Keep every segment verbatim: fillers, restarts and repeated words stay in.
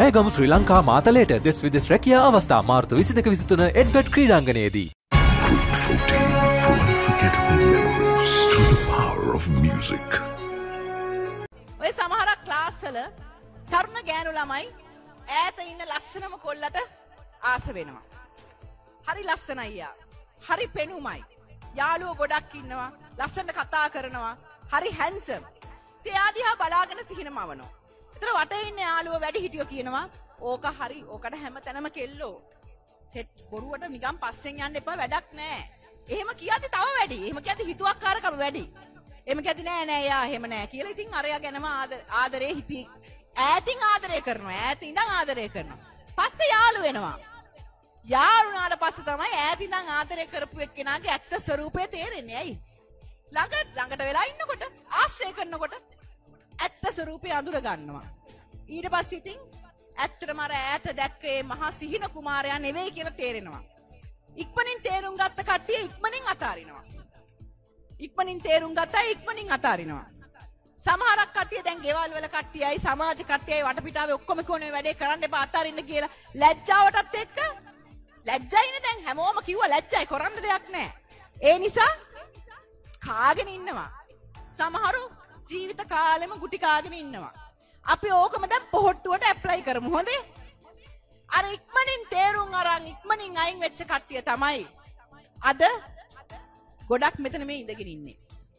ඇයගම ශ්‍රී ලංකා මාතලයට දෙස් විදෙස් රැකියා අවස්ථා මාර්තු විසිදෙක විසිතුන එඩ්ගඩ් ක්‍රීඩාංගණයේදී. Quick fourteen for unforgettable memories through the power of music. ඔය සමහරක් ක්ලාස් වල තරුණ ගෑනු ළමයි ඈත ඉන්න ලස්සනම කොල්ලට ආස වෙනවා. හරි ලස්සනයි යා. හරි පෙනුමයි. යාළුවෝ ගොඩක් ඉන්නවා. ලස්සනට කතා කරනවා. හරි හැන්සම්. එයා දිහා බලාගෙන සිහිනමවනවා. ඒතර වටේ ඉන්න යාළුවෝ වැඩි හිටියෝ කියනවා ඕක හරි ඕකට හැම තැනම කෙල්ලෝ. සෙට් බොරුවට නිකන් පස්සෙන් යන්න එපා වැඩක් නැහැ. එහෙම කියද්දි තව වැඩි. එහෙම කියද්දි හිතුවක්කාරකම වැඩි. එහෙම කියද්දි නෑ නෑ යා එහෙම නෑ කියලා ඉතින් අරයා ගැනම ආදරේ හිටි ඈතින් ආදරය කරනවා. ඈතින් ඉඳන් ආදරය කරනවා. පස්සේ යාළු වෙනවා. යාළුනාට පස්සේ තමයි ඈතින් ඉඳන් ආදරය කරපු එක්කෙනාගේ ඇත්ත ස්වරූපය තේරෙන්නේ. ඇයි? ළඟ ළඟට වෙලා ඉන්නකොට ආශ්‍රය කරනකොට ඇත්ත ස්වරූපය අඳුර ගන්නවා. ඊට පස්සේ ඉතින් ඇත්තටම අර ඈත දැක්කේ මහා සිහින කුමාරයා නෙවෙයි කියලා තේරෙනවා. ඉක්මනින් තේරුම් ගත්ත කට්ටිය ඉක්මනින් අතාරිනවා. ඉක්මනින් තේරුම් ගත්තා ඉක්මනින් අතාරිනවා. සමහරක් කට්ටිය දැන් ගෙවල් වල කට්ටියයි සමාජ කට්ටියයි වටපිටාවේ ඔක්කොම කොනේ වැඩේ කරන්න එපා අතාරින්න කියලා ලැජ්ජාවටත් එක්ක ලැජ්ජයිනේ දැන් හැමෝම කිව්වා ලැජ්ජයි කරන්න දෙයක් නැහැ. ඒ නිසා කාගෙන ඉන්නවා. සමහරු ජීවිත කාලෙම ගුටි කාගෙන ඉන්නවා. අපි ඕකම දැන් පොහොට්ටුවට ඇප්ලයි කරමු හොඳේ? අර ඉක්මනින් තේරුම් අරන් ඉක්මනින් අයින් වෙච්ච කට්ටිය තමයි අද ගොඩක් මෙතන මේ ඉඳගෙන ඉන්නේ.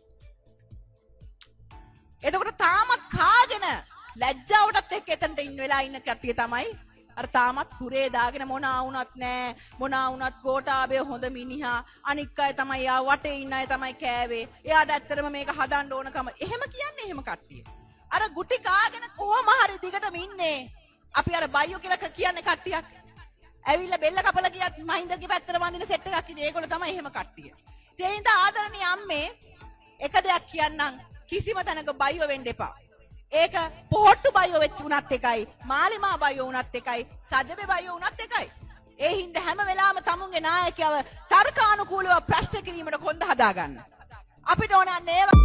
එතකොට තාමත් කාගෙන ලැජ්ජාවටත් එක්ක එතනට ඉන්න වෙලා ඉන්න කට්ටිය තමයි අර තාමත් හුරේ දාගෙන මොනා වුණත් නෑ මොනා වුණත් ගෝඨාභය හොඳ මිනිහා අනික් අය තමයි යා වටේ ඉන්න අය තමයි කෑවේ එයාට ඇත්තටම මේක හදන්න ඕනකම එහෙම කියන්නේ එහෙම කට්ටිය අර ගුටි කාගෙන කොහොම හරි දිගටම ඉන්නේ අපි අර බයියෝ කියලා කියන්නේ කට්ටියක් ඇවිල්ලා බෙල්ල කපලා ගියත් මහින්දගේ පැත්තට වඳින සෙට් එකක් ඉන්නේ ඒගොල්ලෝ තමයි එහෙම කට්ටිය ඒ හින්දා ආදරණීය අම්මේ එක දෙයක් කියන්නම් කිසිම තැනක බයියෝ වෙන්න එපා ඒක පොහොට්ටු බයියෝ වෙච්ච උනත් එකයි මාලිමා බයියෝ උනත් එකයි සජබේ බයියෝ උනත් එකයි ඒ හින්දා හැම වෙලාවෙම තමුන්ගේ නායකයව තර්කානුකූලව ප්‍රශ්න කිරීමට කොන්ද හදාගන්න අපිට ඕන යන්නේ